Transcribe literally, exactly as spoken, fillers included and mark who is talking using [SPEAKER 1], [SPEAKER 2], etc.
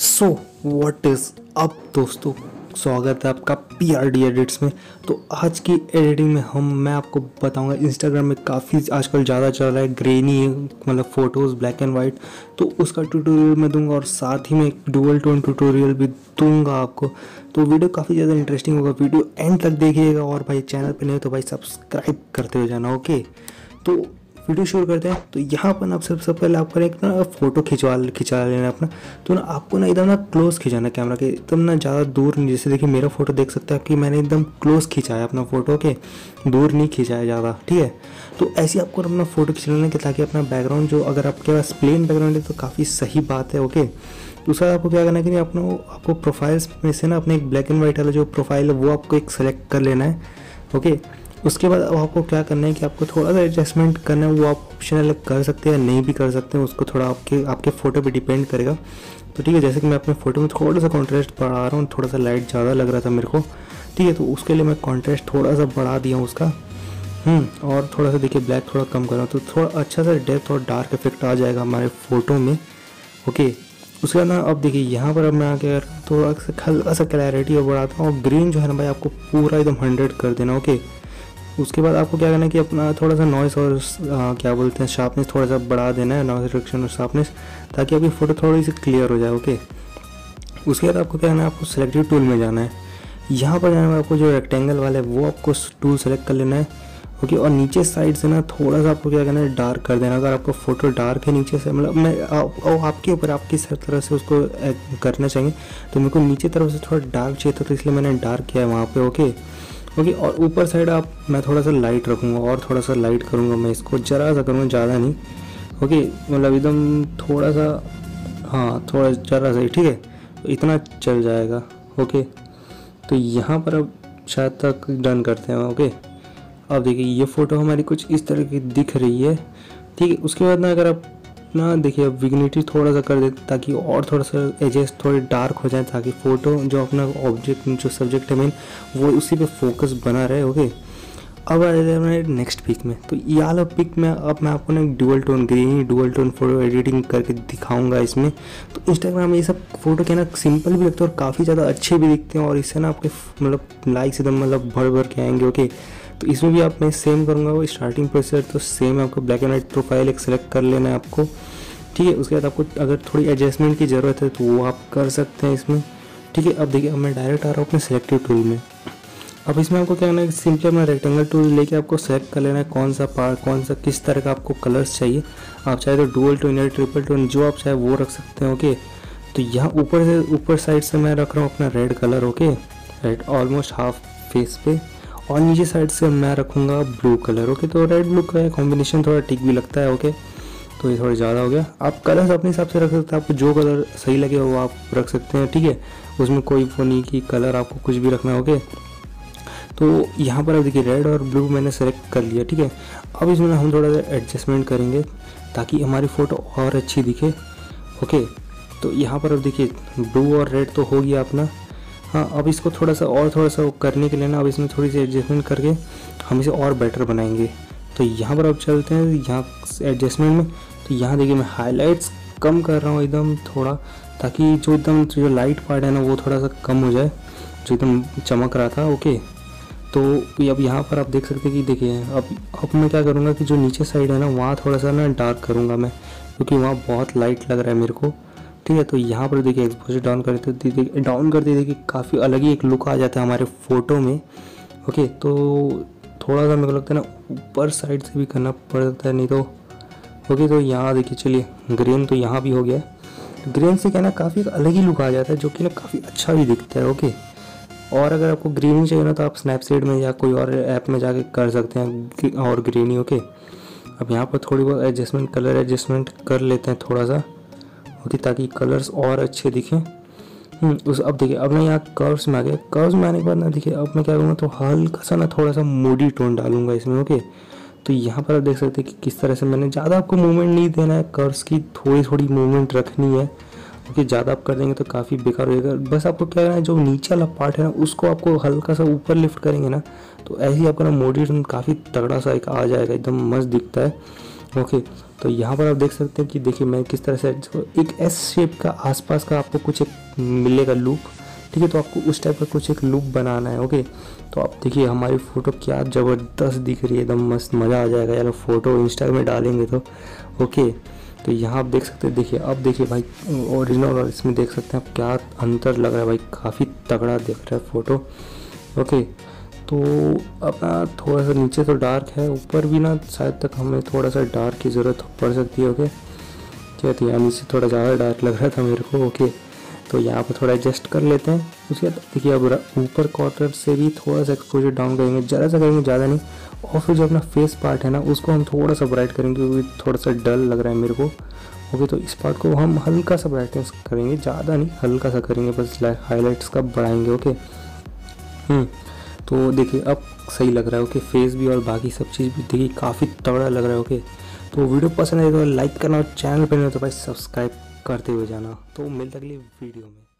[SPEAKER 1] So what is up दोस्तों, स्वागत है आपका पी आर डी एडिट्स में। तो आज की एडिटिंग में हम मैं आपको बताऊंगा, इंस्टाग्राम में काफ़ी आजकल ज़्यादा चल रहा है ग्रेनी, मतलब फ़ोटोज़ ब्लैक एंड वाइट। तो उसका ट्यूटोरियल मैं दूंगा और साथ ही में एक डुअल टोन ट्यूटोरियल भी दूंगा आपको। तो वीडियो काफ़ी ज़्यादा इंटरेस्टिंग होगा, वीडियो एंड तक देखिएगा। और भाई चैनल पर नहीं हो तो भाई सब्सक्राइब करते हो जाना, ओके। तो वीडियो शुरू करते हैं। तो यहाँ पर आप सबसे पहले आपको एक ना फ़ोटो खिंचवा खिंचा लेना अपना। तो ना आपको ना एकदम ना क्लोज खिंचाना कैमरा के, एकदम ना ज़्यादा दूर नहीं। जैसे देखिए मेरा फ़ोटो देख सकते हैं कि मैंने एकदम क्लोज खिंचाया अपना फ़ोटो के, दूर नहीं खिंचाया ज़्यादा, ठीक है। तो ऐसे आपको अपना फ़ोटो खिंच लेना कि ताकि अपना बैकग्राउंड जो, अगर आपके पास प्लेन बैकग्राउंड है तो काफ़ी सही बात है, ओके। दूसरा आपको क्या करना है कि अपना आपको प्रोफाइल्स में से ना अपने एक ब्लैक एंड वाइट वाला जो प्रोफाइल है वो आपको एक सेलेक्ट कर लेना है, ओके। उसके बाद अब आपको क्या करना है कि आपको थोड़ा सा एडजस्टमेंट करना है, वो आप ऑप्शनल कर सकते हैं नहीं भी कर सकते हैं, उसको थोड़ा आपके आपके फ़ोटो पे डिपेंड करेगा। तो ठीक है, जैसे कि मैं अपने फ़ोटो में थोड़ा सा कॉन्ट्रास्ट बढ़ा रहा हूँ, थोड़ा सा लाइट ज़्यादा लग रहा था मेरे को, ठीक है। तो उसके लिए मैं कॉन्ट्रास्ट थोड़ा सा बढ़ा दिया हूँ उसका, हम्म और थोड़ा सा देखिए ब्लैक थोड़ा कम कर रहा हूँ, तो थोड़ा अच्छा सा डेप्थ और डार्क इफेक्ट आ जाएगा हमारे फ़ोटो में, ओके। उसके बाद ना अब देखिए यहाँ पर अब मैं आके थोड़ा सा हल्का सा क्लैरिटी और बढ़ाता हूँ, और ग्रीन जो है ना भाई आपको पूरा एकदम हंड्रेड कर देना, ओके। उसके बाद आपको क्या करना है कि अपना थोड़ा सा नॉइस और आ, क्या बोलते हैं शार्पनेस थोड़ा सा बढ़ा देना है, नॉइस रिडक्शन और शार्पनेस, ताकि आपकी फ़ोटो थोड़ी सी क्लियर हो जाए, ओके। उसके बाद आपको क्या करना है, आपको सेलेक्टिव टूल में जाना है। यहाँ पर जाना है आपको जो रेक्टेंगल वाला है वो आपको टूल सेलेक्ट कर लेना है, ओके। और नीचे साइड से ना थोड़ा सा आपको क्या करना है, डार्क कर देना। अगर आपको फ़ोटो डार्क है नीचे से, मतलब मैं आप, आपके ऊपर आप किस तरह से उसको करना चाहिए। तो मेरे को नीचे तरफ से थोड़ा डार्क चाहिए था, तो इसलिए मैंने डार्क किया है वहाँ पे, ओके ओके। और ऊपर साइड आप मैं थोड़ा सा लाइट रखूँगा, और थोड़ा सा लाइट करूँगा मैं इसको, ज़रा सा करूँगा, ज़्यादा नहीं, ओके। मतलब एकदम थोड़ा सा, हाँ थोड़ा ज़रा सा, ठीक है। तो इतना चल जाएगा, ओके। तो यहाँ पर अब शायद तक डन करते हैं, ओके। अब देखिए ये फ़ोटो हमारी कुछ इस तरह की दिख रही है, ठीक है। उसके बाद ना अगर आप ना देखिए अब विग्निटी थोड़ा सा कर देते ताकि और थोड़ा सा एजेस थोड़े डार्क हो जाए, ताकि फ़ोटो जो अपना ऑब्जेक्ट जो सब्जेक्ट है मेन वो उसी पे फोकस बना रहे, ओके। अब आ जाते हैं नेक्स्ट पिक में। तो ये वाला पिक में अब मैं आपको ना dual tone green dual tone photo editing करके दिखाऊंगा इसमें। तो इंस्टाग्राम में ये सब फोटो के ना सिंपल भी लगते हैं और काफ़ी ज़्यादा अच्छे भी दिखते हैं, और इससे ना आपके मतलब लाइक्स एकदम मतलब भर भर के आएंगे, ओके। तो इसमें भी आप मैं सेम करूँगा, वो स्टार्टिंग प्रोसेस तो सेम है। आपको ब्लैक एंड वाइट प्रोफाइल एक सेलेक्ट कर लेना है आपको, ठीक है। उसके बाद आपको अगर थोड़ी एडजस्टमेंट की ज़रूरत है तो वो आप कर सकते हैं इसमें, ठीक है। अब देखिए अब मैं डायरेक्ट आ रहा हूँ अपने सेलेक्टिव टूल में। अब इसमें आपको क्या करना है, सिंपली अपना रेक्टेंगल टूल लेके आपको सेलेक्ट कर लेना है कौन सा पार्ट, कौन सा किस तरह का आपको कलर्स चाहिए। आप चाहे तो डुअल टोन या ट्रिपल टोन जो आप चाहे वो रख सकते हैं, ओके। तो यहाँ ऊपर से ऊपर साइड से मैं रख रहा हूँ अपना red colour, okay, red almost half face पे। और नीचे साइड से मैं रखूँगा ब्लू कलर, ओके। तो रेड ब्लू का कॉम्बिनेशन थोड़ा ठीक भी लगता है, ओके। तो ये थोड़ा ज़्यादा हो गया। आप कलर्स अपने हिसाब से रख सकते हैं, आपको जो कलर सही लगे वो आप रख सकते हैं, ठीक है। उसमें कोई वो नहीं कि कलर आपको कुछ भी रखना है, ओके। तो यहाँ पर अब देखिए रेड और ब्लू मैंने सेलेक्ट कर लिया, ठीक है। अब इसमें हम थोड़ा सा एडजस्टमेंट करेंगे ताकि हमारी फ़ोटो और अच्छी दिखे, ओके। तो यहाँ पर अब देखिए ब्लू और रेड तो हो गया अपना, हाँ। अब इसको थोड़ा सा और थोड़ा सा करने के लिए ना अब इसमें थोड़ी सी एडजस्टमेंट करके हम इसे और बेटर बनाएंगे। तो यहाँ पर अब चलते हैं यहाँ एडजस्टमेंट में। तो यहाँ देखिए मैं हाइलाइट्स कम कर रहा हूँ एकदम थोड़ा, ताकि जो एकदम जो लाइट पार्ट है ना वो थोड़ा सा कम हो जाए, जो एकदम चमक रहा था, ओके। तो अब यहाँ पर आप देख सकते हैं कि देखिए अब अब मैं क्या करूँगा कि जो नीचे साइड है ना वहाँ थोड़ा सा ना डार्क करूँगा मैं, क्योंकि वहाँ बहुत लाइट लग रहा है मेरे को, ठीक है। तो यहाँ पर देखिए एक्सपोजर डाउन कर देते देखिए डाउन कर देते देखिए काफ़ी अलग ही एक लुक आ जाता है हमारे फ़ोटो में, ओके। तो थोड़ा सा मेरे को लगता है ना ऊपर साइड से भी करना पड़ सकता है, नहीं तो ओके। तो यहाँ देखिए चलिए ग्रीन तो यहाँ भी हो गया है। ग्रीन से क्या ना काफ़ी अलग ही लुक आ जाता है, जो कि ना काफ़ी अच्छा भी दिखता है, ओके। और अगर आपको ग्रीनी चाहिए ना तो आप स्नैपसीड में या कोई और ऐप में जाके कर सकते हैं और ग्रीनी, ओके। अब यहाँ पर थोड़ी बहुत एडजस्टमेंट कलर एडजस्टमेंट कर लेते हैं थोड़ा सा, ओके, ताकि कलर्स और अच्छे दिखें। उस अब देखिए अब मैं यहाँ कर्व्स में आ गया। कर्व्स में आने के बाद ना देखिए अब मैं क्या करूँगा, तो हल्का सा ना थोड़ा सा मूडी टोन डालूंगा इसमें, ओके। तो यहाँ पर आप देख सकते हैं कि किस तरह से मैंने ज़्यादा आपको मूवमेंट नहीं देना है, कर्व्स की थोड़ी थोड़ी मूवमेंट रखनी है, ओके। ज़्यादा आप कर देंगे तो काफ़ी बेकार हो जाएगा। बस आपको क्या करना है, जो नीचे वाला पार्ट है ना उसको आपको हल्का सा ऊपर लिफ्ट करेंगे ना, तो ऐसे ही आपका ना मूडी टोन काफ़ी तगड़ा सा एक आ जाएगा, एकदम मस्त दिखता है। ओके, तो यहाँ पर आप देख सकते हैं कि देखिए मैं किस तरह से एक एस शेप का आसपास का आपको कुछ एक मिलेगा लूप, ठीक है। तो आपको उस टाइप का कुछ एक लूप बनाना है। ओके, तो आप देखिए हमारी फ़ोटो क्या ज़बरदस्त दिख रही है, एकदम मस्त, मज़ा आ जाएगा यार फ़ोटो इंस्टा में डालेंगे तो। ओके, तो यहाँ आप देख सकते हैं, देखिए अब देखिए भाई ओरिजिनल और इसमें देख सकते हैं आप क्या अंतर लग रहा है भाई, काफ़ी तगड़ा दिख रहा है फ़ोटो। ओके, तो अपना थोड़ा सा नीचे तो डार्क है, ऊपर भी ना शायद तक हमें थोड़ा सा डार्क की ज़रूरत पड़ सकती है। ओके, क्या तो यहाँ नीचे थोड़ा ज़्यादा डार्क लग रहा था मेरे को। ओके, तो यहाँ पर थोड़ा एडजस्ट कर लेते हैं। उसके बाद देखिए अब ऊपर क्वार्टर से भी थोड़ा सा एक्सपोजर डाउन करेंगे, ज़रा सा करेंगे, ज़्यादा नहीं। और फिर जो अपना फेस पार्ट है ना उसको हम थोड़ा सा ब्राइट करेंगे क्योंकि थोड़ा सा डल लग रहा है मेरे को। ओके, तो इस पार्ट को हम हल्का सा ब्राइटनेस करेंगे, ज़्यादा नहीं, हल्का सा करेंगे, बस हाईलाइट्स का बढ़ाएंगे। ओके, हम्म तो देखिए अब सही लग रहा है। ओके, फेस भी और बाकी सब चीज़ भी देखिए काफ़ी तगड़ा लग रहा है। ओके, तो वीडियो पसंद आए तो लाइक करना और चैनल पर नहीं हो तो भाई सब्सक्राइब करते हुए जाना। तो मिलते अगली वीडियो में।